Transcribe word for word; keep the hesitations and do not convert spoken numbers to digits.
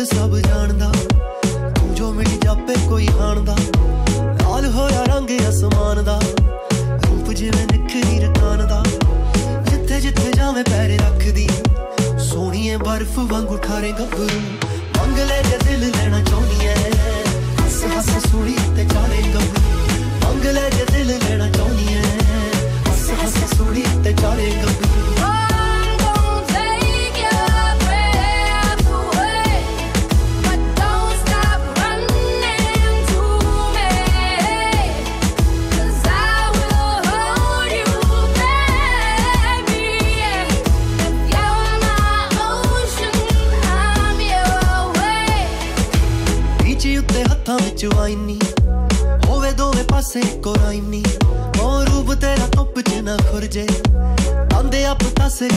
दिल सब जानदा तू जो मिली जापे कोई हाणदा लाल होया रंग आसमान दा रूप जिवें निखरी रकान दा जिथे जिथे जावे पैर रखदी सोहणीए बर्फ वांगू ठारे गभरू मंग ले जे दिल लेना चाहुंदी ऐ हस हस सूली ते चाले गभरू मंग ले जे दिल लेना चाहुंदी ऐ हस हस सूली ते चाले गभरू वाइनी होवे दोवे पासे कोई नी ओ रूप तेरा धुप च ना खुरजे आंदे आप तासे